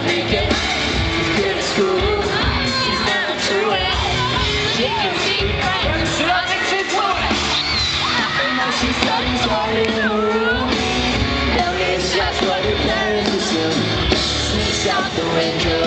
naked. She's good at school. She's never true. She can see right. She doesn't she's fluent. I know she studies hard in the room. Tell me it's just what your parents assume. Sneaks out the window.